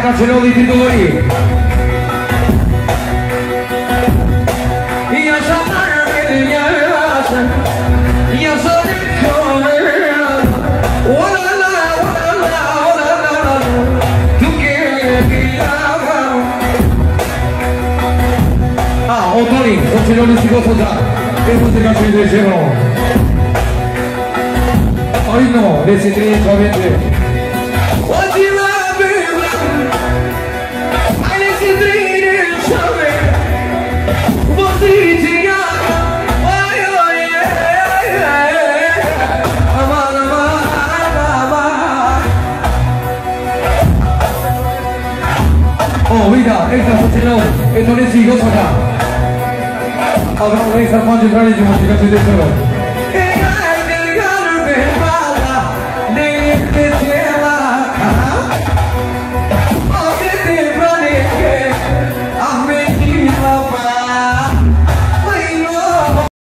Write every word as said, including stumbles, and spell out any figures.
fraților din Titorii. E așa tare viața, e așa de comeră. Ola la, ola la, ola la la, tu chiama. Ah, Otoni, fraților din Sigotoza, e muzica și de genul. Ai no, deci trei solamente. Oh, mira, esta facilão, eu não lhe sigo só cá. Agora, essa pode entrar em música de